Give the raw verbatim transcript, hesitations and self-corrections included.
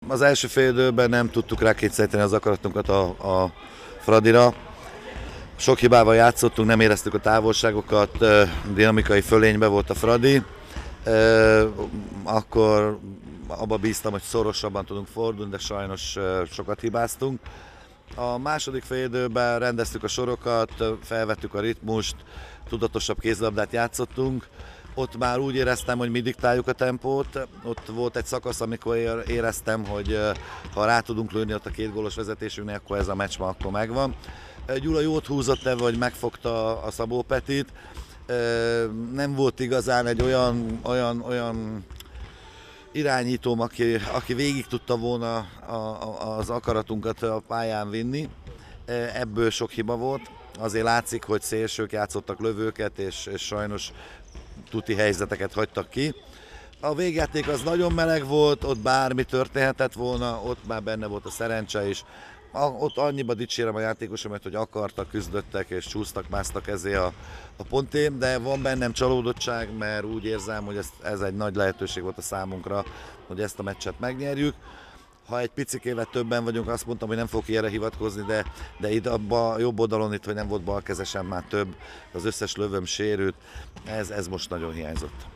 Az első fél időben nem tudtuk rákényszeríteni az akaratunkat a, a Fradira. Sok hibával játszottunk, nem éreztük a távolságokat, dinamikai fölényben volt a Fradi. Akkor abba bíztam, hogy szorosabban tudunk fordulni, de sajnos sokat hibáztunk. A második fél időben rendeztük a sorokat, felvettük a ritmust, tudatosabb kézilabdát játszottunk. Ott már úgy éreztem, hogy mi diktáljuk a tempót. Ott volt egy szakasz, amikor éreztem, hogy ha rá tudunk lőni ott a két gólos vezetésünknek, akkor ez a meccs ma akkor megvan. Gyula jót húzott ebbe, hogy megfogta a Szabó Petit. Nem volt igazán egy olyan, olyan, olyan irányítóm, aki, aki végig tudta volna a, a, az akaratunkat a pályán vinni. Ebből sok hiba volt. Azért látszik, hogy szélsők játszottak lövőket, és, és sajnos tuti helyzeteket hagytak ki. A végjáték az nagyon meleg volt, ott bármi történhetett volna, ott már benne volt a szerencse is. Ott annyiba dicsérem a játékosomat, hogy akartak, küzdöttek és csúsztak, másztak ezé a, a pontém, de van bennem csalódottság, mert úgy érzem, hogy ez, ez egy nagy lehetőség volt a számunkra, hogy ezt a meccset megnyerjük. Ha egy picikével többen vagyunk, azt mondtam, hogy nem fogok ilyenre hivatkozni, de, de itt a jobb oldalon itt, hogy nem volt balkezesen már több, az összes lövöm sérült, ez, ez most nagyon hiányzott.